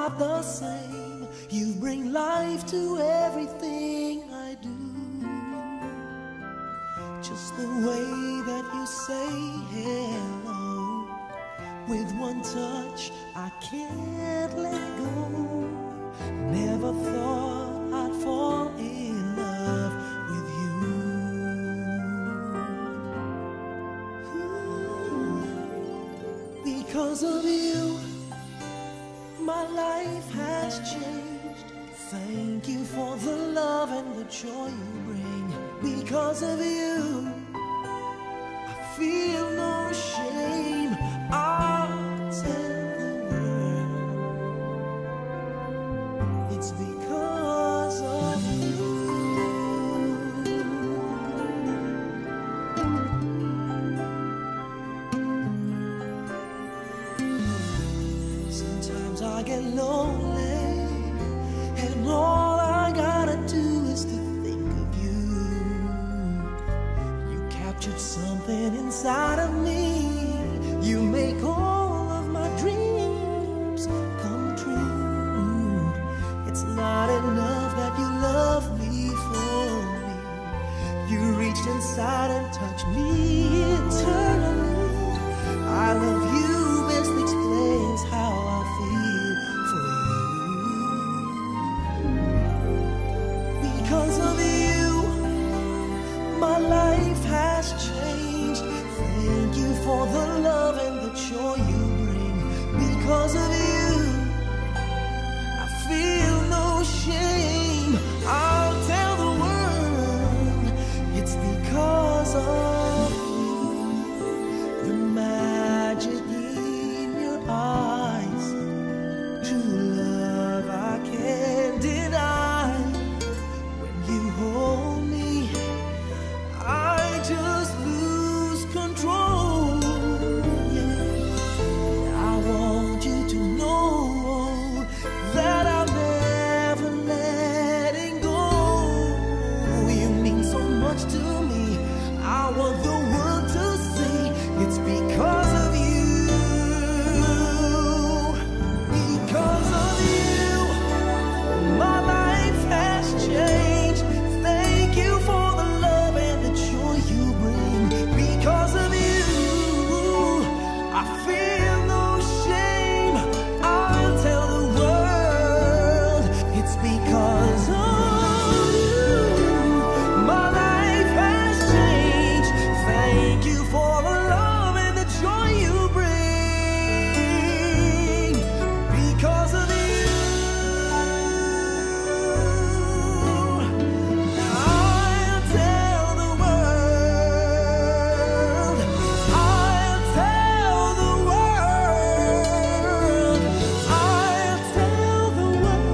not the same. You bring life to everything I do. Just the way that you say hello, with one touch I can't let go. Never thought I'd fall in love with you. Because of you, my life has changed. Thank you for the love and the joy you bring. Because of you, I feel no shame. I'll tell the world it's because of you. Sometimes I get lonely, and all I gotta do is to think of you. You captured something inside of me. You make all of my dreams come true. It's not enough that you love me for me. You reached inside and touched me eternally. I love you best explains how I feel for you. Because of you, my life has changed. Thank you for the love and the joy you bring. Because of you, I feel no shame. I'll tell the world it's because of you. The magic in your eyes, true love I can't deny. When you hold me, I just lose control. Yeah. I want you to know that I'm never letting go. You mean so much to me. I want the world to see it's because of you. Because of you, my life has changed. Thank you for the love and the joy you bring. Because of you, I feel no shame. I'll tell the world it's because of you. My life has changed. Thank you for the love and the joy you bring. Because of you, I'll tell the world. I'll tell the world. I'll tell the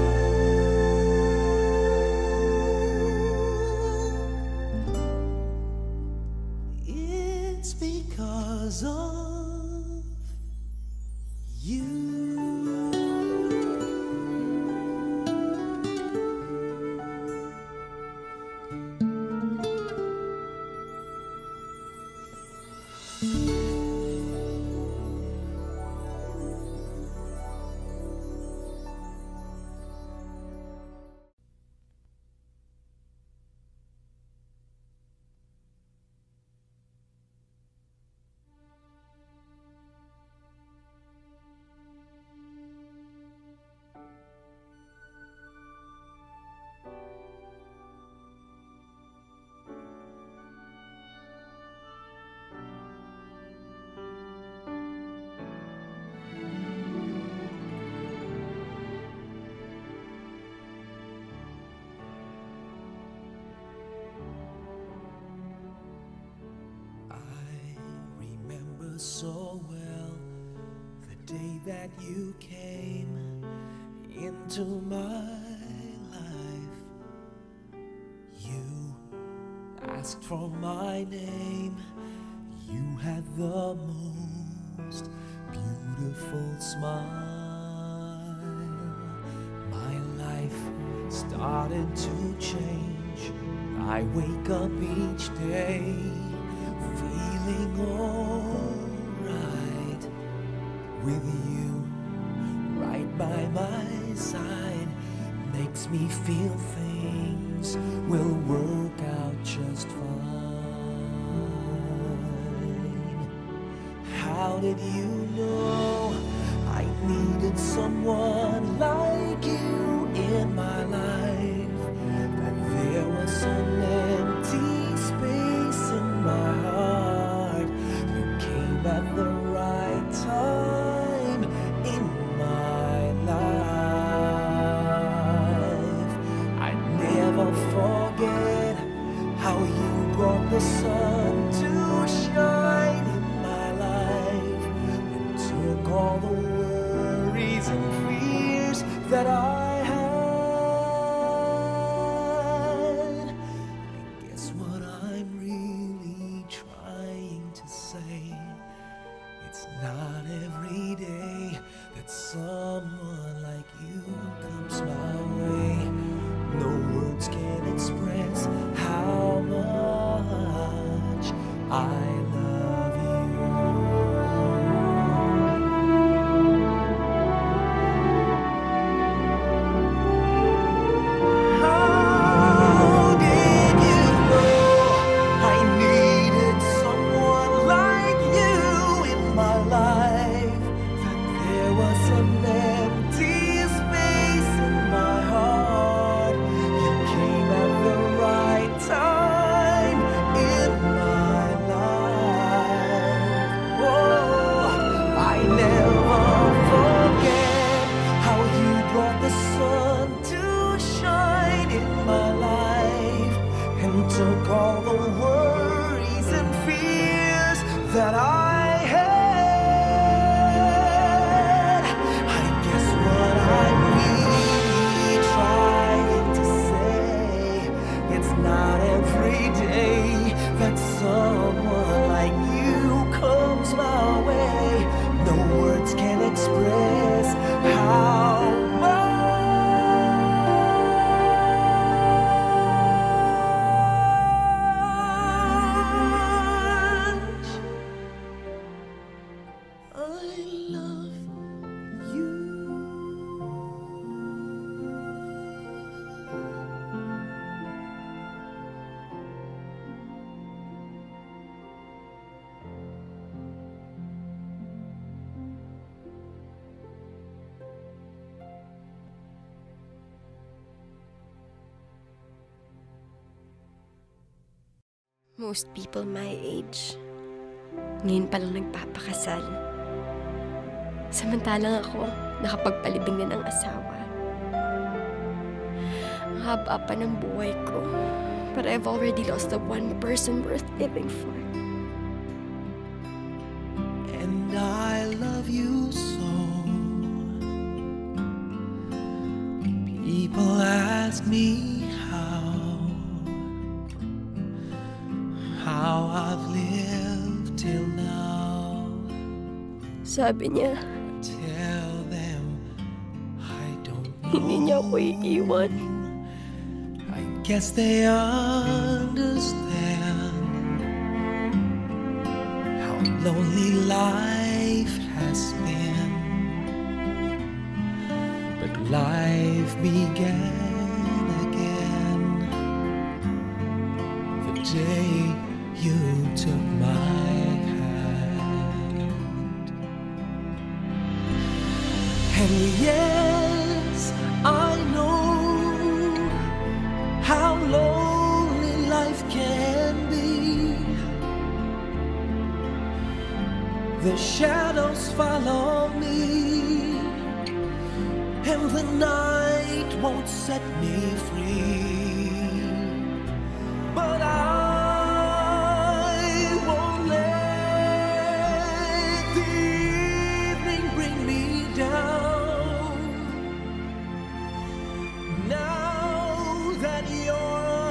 world it's because of you. So well the day that you came into my life. You asked for my name. You had the most beautiful smile. My life started to change. I wake up each day feeling alright with you right by my makes me feel things will work out just fine. How did you know I needed someone like you in my life? That there was an empty space in my heart. You came at the right time in my life. I never forget how you brought the sun to shine in my life and took all the worries and fears that I had. I guess what I'm really trying to say, it's not every day that someone like you comes my way. No words can express how much I love you. How did you know I needed someone like you in my life? That there was an empty space in my heart. You came at the right time in my life. Oh, I never forget how you brought the sun to shine in my life and took all the worries and fears that I had. I guess what I'm really trying to say, it's not every day that someone like you comes my way. No words can express how much I love you. Most people my age, ngayon pa lang nagpapakasal. Samantalang ako, nakapagpalibing na ng asawa. Ang haba pa ng buhay ko, but I've already lost the one person worth living for. And I love you so. People ask me how I've lived till now. Sabi niya, Tell them I don't know. hindi niya ako iiwan. I guess they understand how lonely life has been. But life began again the day you took my hand. And yes, I know how lonely life can be. The shadows follow me, and the night won't set me free. But I won't let the evening bring me down. Now that you're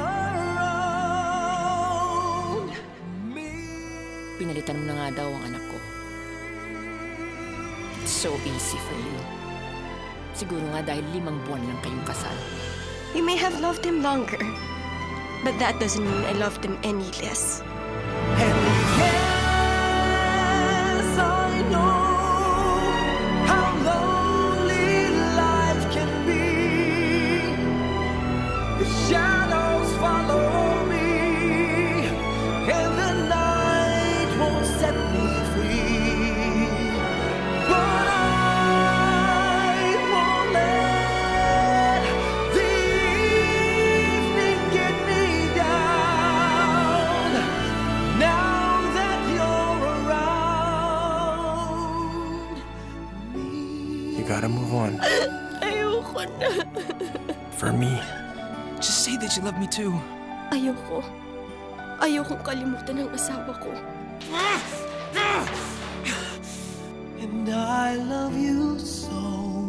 around me. Pinalitan mo na nga daw ang anak ko. It's so easy for you. Siguro nga dahil 5 buwan lang kayong kasal. You may have loved him longer, but that doesn't mean I loved him any less. And yes, I know how lonely life can be. For me. Just say that you love me too. Ayoko. Ayokong kalimutan ang asawa ko. And I love you so.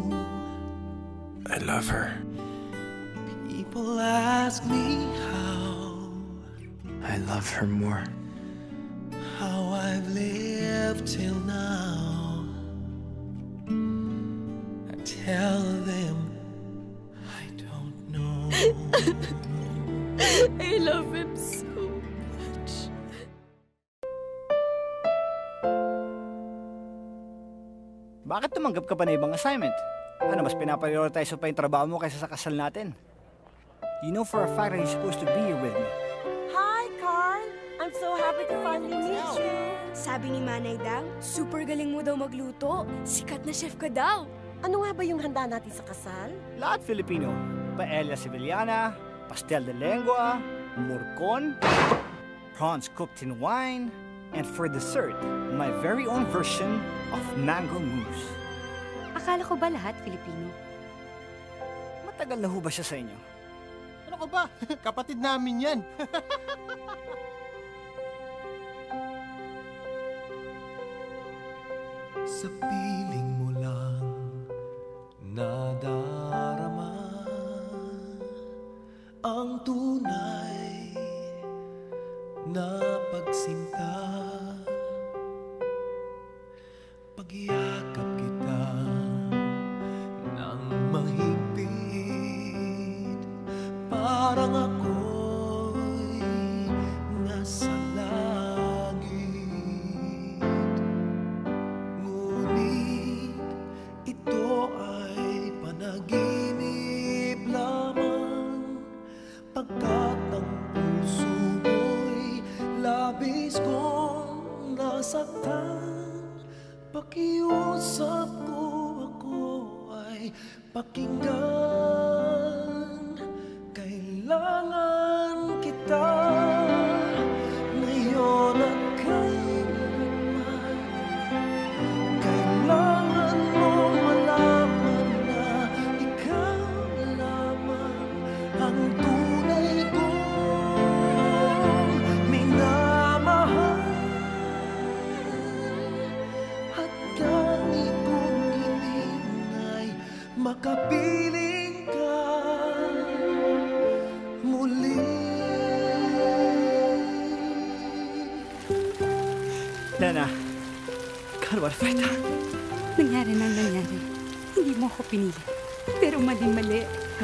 I love her. People ask me I love her more. how I've lived till now. I tell them I don't know. I love him so much. Bakit tumanggap ka pa na ibang assignment? Ano, mas pinaprioritize mo pa yung trabaho mo kaysa sa kasal natin? You know for a fact that you're supposed to be here with me. Hi, Carl! I'm so happy to finally meet you. Sabi ni Manay Dang, super galing mo daw magluto. Sikat na chef ka daw. Ano nga ba yung handa natin sa kasal? Lahat Filipino. Paella Sevillana, pastel de lengua, murcon, prawns cooked in wine, and for dessert, my very own version of mango mousse. Akala ko ba lahat Filipino? Matagal na ho ba siya sa inyo? Ano ka ba? Kapatid namin yan. Sa piling mo lang nadarama ang tunay na pagsinta. Pagyakap kita ng mahigpit, parang ako'y nasa langit. Ngunit ito ay panaginip lamang, pagkat ang puso mo'y labis kong nasaktan. Pakiusap ko, ako ay pakinggan. Kailangan kita ngayon at kailanman. Kailangan mong malaman na ikaw lamang ang tunay kong minamahal. At tangi kong hiling ay makapiling ka muli. Lana, God, what a fight. Nangyari nang nangyari. Hindi mo ako pinili. Pero mali-mali.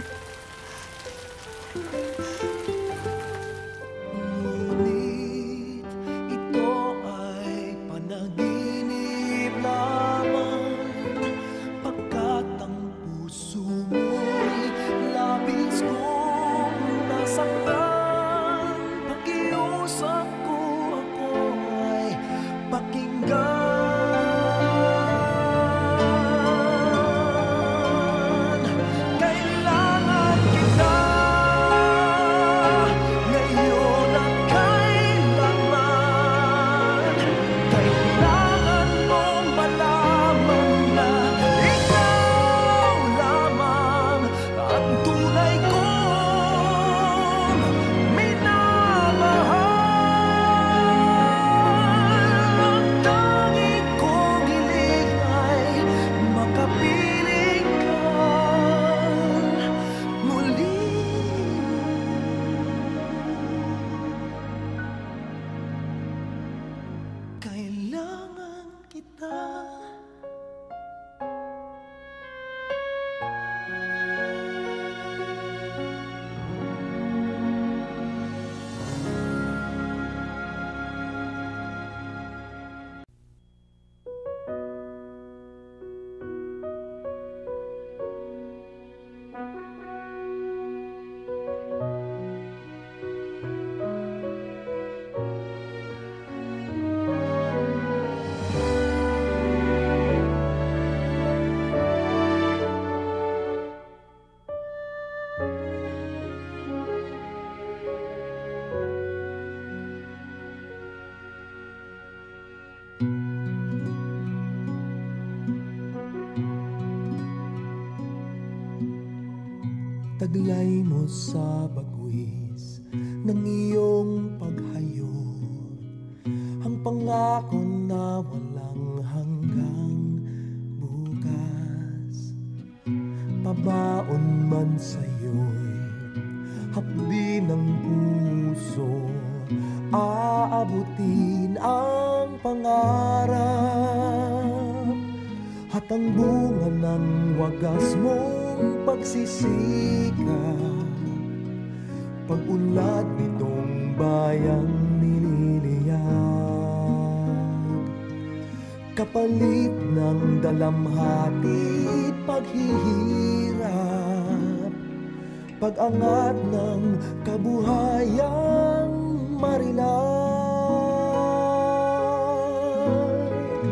Ngunit ito ay panaginip lamang, pagkat ang puso mo'y labis kong nasaktan. Pakiusap ko, ako ay pakinggan. Kailangan taglay mo sa bagwis ng iyong paghayo, ang pangako na walang hanggang bukas. Pabaon man sa'yo'y hapdi ng puso, aabutin ang pangarap at ang bunga ng wagas mong pagsisikap. Pag-unlad nitong bayang nililiyag, kapalit ng dalamhati't paghihirap, pag-angat ng kabuhayang marilay.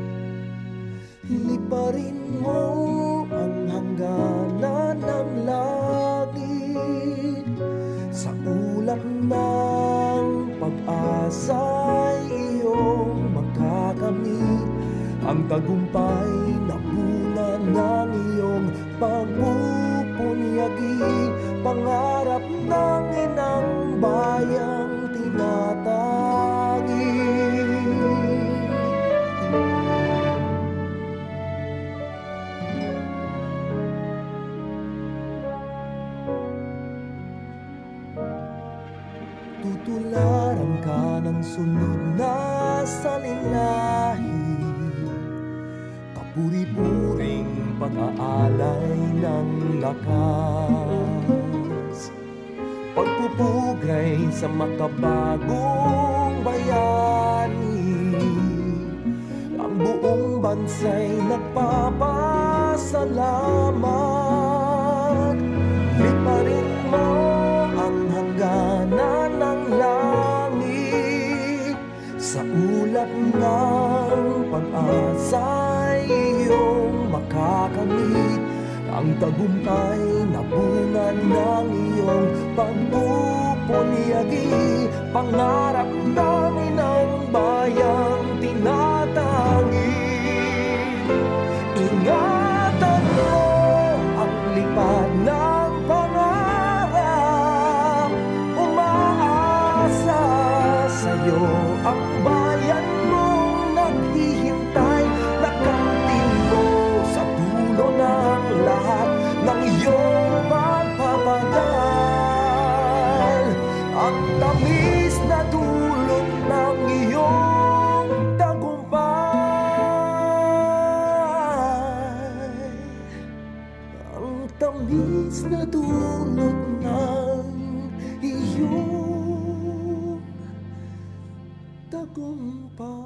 Liparin mo ang hangganan ng langit, sa ulap ng pag-asa'y iyong makakamit ang tagumpay na bunga ng iyong pagpupunyagi, pangarap ng inang bayang tinatagi. Tutularan ka ng sunod na salinahi, kapuri-puring pag-aalay ng lakas, pagpupugay sa makabagong bayani. Ang buong bansa'y nagpapasalamat. Liparin mo ang hangganan ng langit, sa ulap ng pag-asa'y iyong makakamit ang tagumpay na bunga ng iyong pagpupunyagi, pangarap ng inang bayang tinatangi. Ingatan mo ang lipad ng pangarap, umaasa sa'yo ang bayan mong naghihintay. Nakamtin mo sa dulo ng lahat ng iyong pagpapagal, ang tamis na dulot ng iyong tagumpay, ang tamis na dulot ng iyong tagumpay.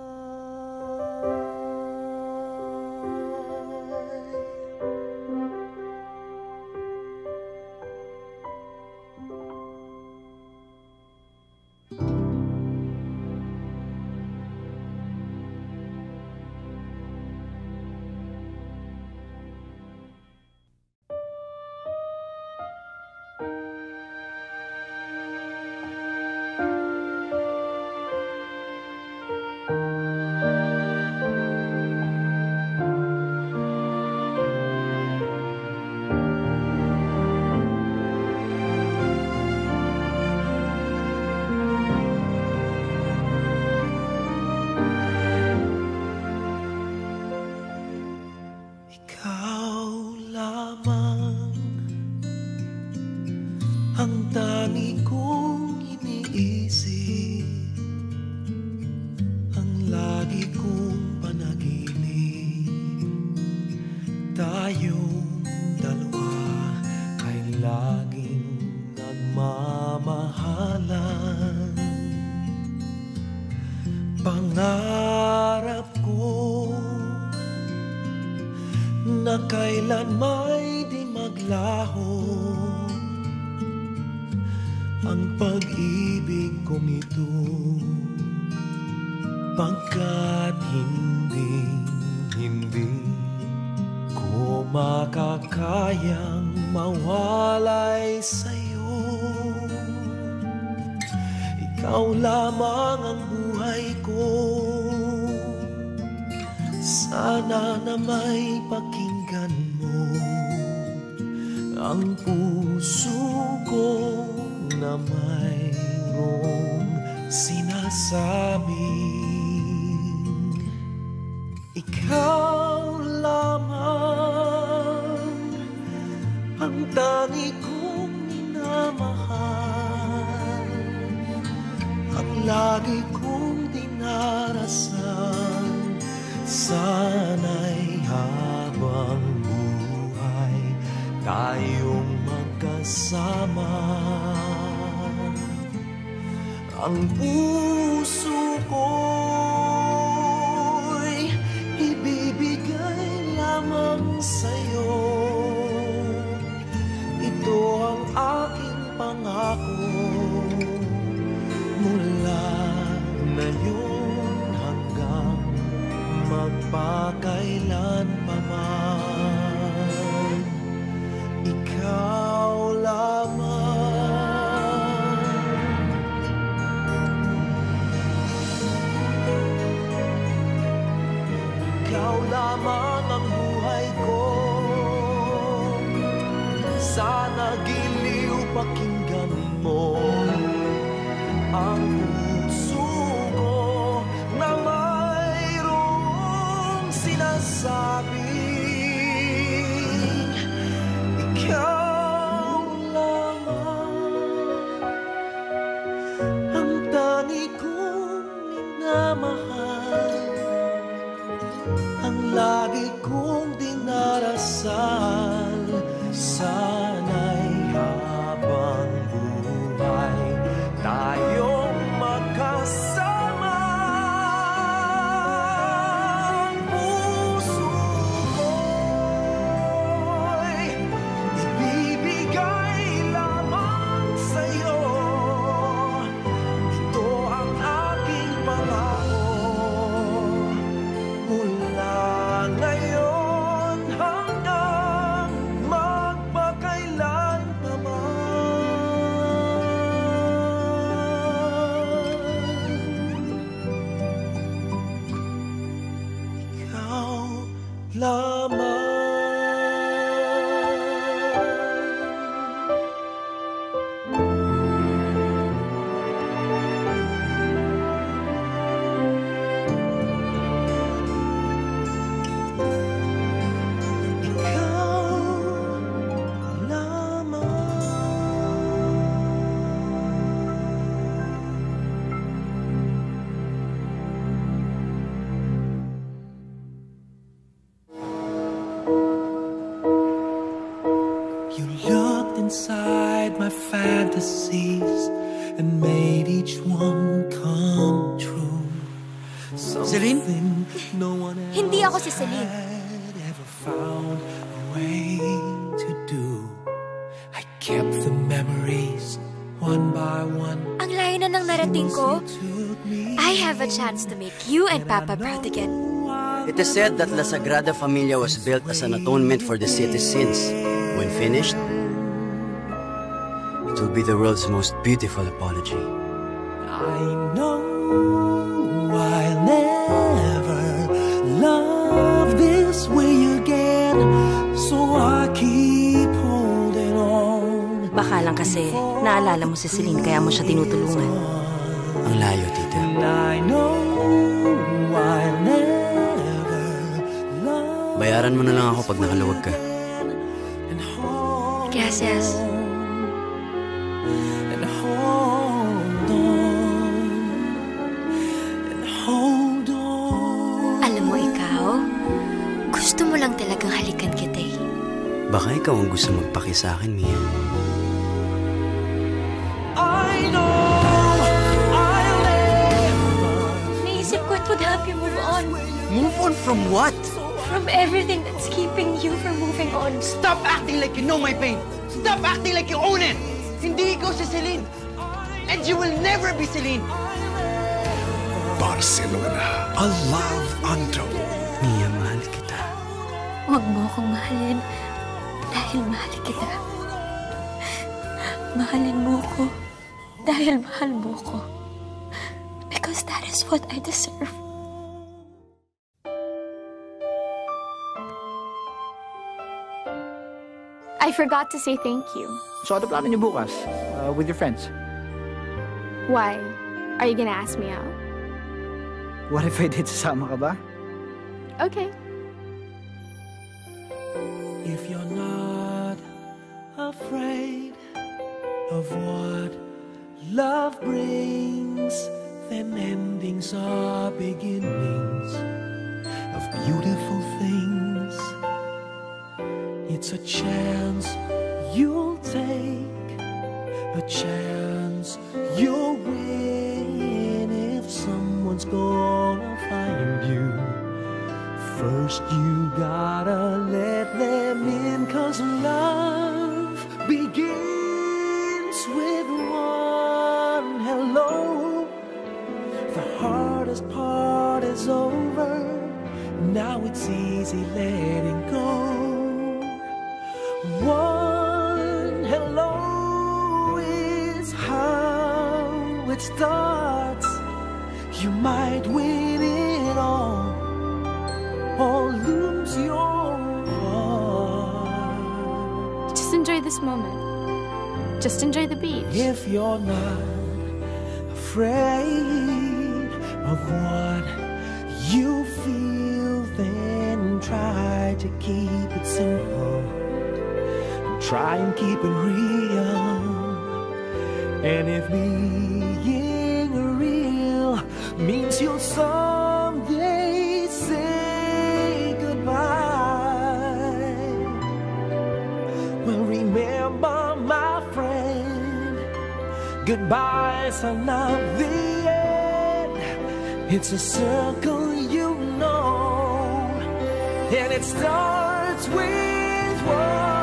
Ang dami kong iniisip, ang lagi kong panaginip, tayong dalawa ay laging nagmamahalan. Pangarap ko na kailan may di maglaho ang pag-ibig kong ito, pagkat hindi ko makakayang mawalay sa'yo. Ikaw lamang ang buhay ko, sana na may pakinggan mo ang puso ko na mayroong sinasabing ikaw lamang ang tangi kong minamahal, ang lagi kong dinarasal. Sana'y habang buhay tayong magkasama. Ang puso ko'y ibibigay lamang sa'yo. Ito ang aking pangako mula ngayon hanggang magpakailan pa man. Ikaw lamang. Ikaw lamang ang buhay ko. Sana giliw pakinggan mo ang puso ko na mayroong sinasabing ikaw lamang ang tangi kong minamahal, ang lagi kong dinarasal. Sana'y habang buhay tayong magkasama. Ang puso ko'y ibibigay lamang sa'yo. Ito ang aking pangako mula ngayon hanggang magpakailan pa man. Ikaw lamang. You looked inside my fantasies and made each one come true. Celine? Something no one else Hindi ako si Celine. had ever found a way to do. I kept the memories one by one. Ang layo na ng narating ko. I have a chance to make you and Papa proud again. It is said that La Sagrada Familia was built as an atonement for the city's sins. When finished, it will be the world's most beautiful apology. I know I'll never love this way again, so I keep holding on. Baka lang kasi naalala mo si Celine kaya mo siya tinutulungan. Ang layo, tita. And I know I'll never love. Bayaran mo na lang ako pag nakaluwag ka. Gracias. And hold on. And hold on. Alam mo ikaw, gusto mo lang talagang halikan kita eh. Baka ikaw ang gusto magpaki sa akin, Mia. I know I'll never. Naisip ko it would help you move on. Move on from what? From everything that's keeping you from moving on. Stop acting like you know my pain! Stop acting like you own it! Hindi ikaw si Celine! And you will never be Celine! Barcelona, a love untold. Mia, mahal kita. Huwag mo akong mahalin dahil mahal kita. Mahalin mo ko dahil mahal mo ko. Because that is what I deserve. I forgot to say thank you. So ano plano niyo bukas? With your friends? Why? Are you gonna ask me out? What if I did, sasama ka ba? Okay. If you're not afraid of what love brings, then endings are beginnings of beautiful things. It's a chance you'll take, a chance you'll win if someone's gonna find you. First you gotta let them in, 'cause love begins with one hello. The hardest part is over, now it's easy letting go. One hello is how it starts. You might win it all or lose your heart. Just enjoy this moment. Just enjoy the beach. If you're not afraid of what you feel, then try to keep it simple. Try and keep it real. And if being real means you'll someday say goodbye, well, remember, my friend, goodbyes are not the end. It's a circle, you know, and it starts with one.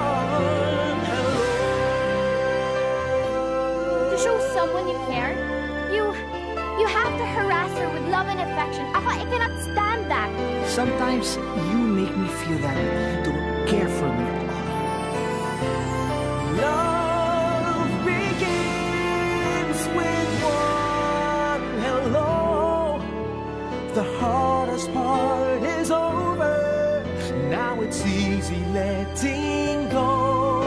Show someone you care, you have to harass her with love and affection. I cannot stand that. Sometimes you make me feel that you don't care for me at all. Love begins with one hello. The hardest part is over, now it's easy letting go.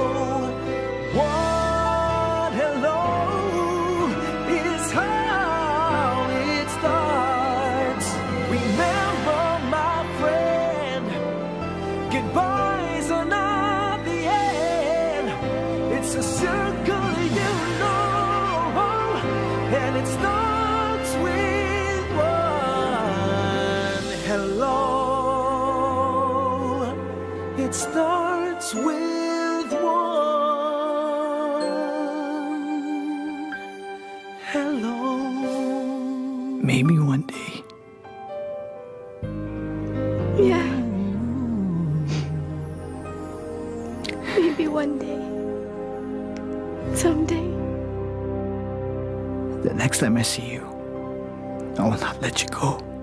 One hello is how it starts. Remember, my friend, goodbyes are not the end. It's a circle, you know, and it starts with one hello. It starts with one hello. Maybe one day. Yeah. Maybe one day. Someday. The next time I see you, I will not let you go.